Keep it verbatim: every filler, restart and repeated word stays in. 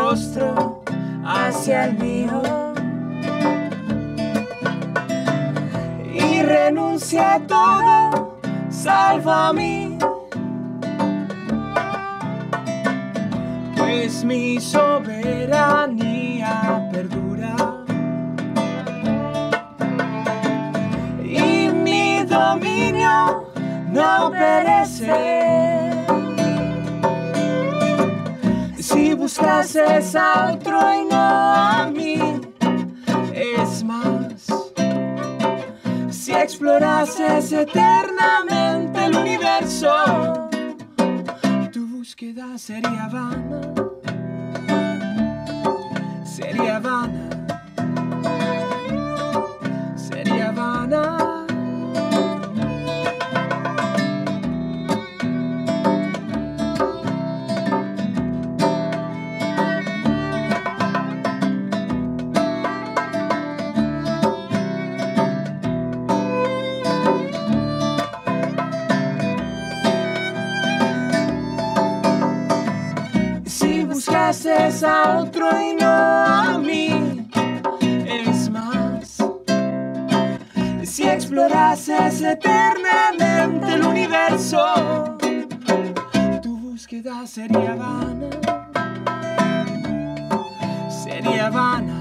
rostro hacia el mío y renuncia a todo, salvo a mí, pues mi soberanía perdura y mi dominio no perece. Si buscases a otro y no a mí, es más, si explorases eternamente el universo, tu búsqueda sería vana, sería vana, sería vana. Buscases a otro y no a mí, es más, si explorases eternamente el universo, tu búsqueda sería vana, sería vana.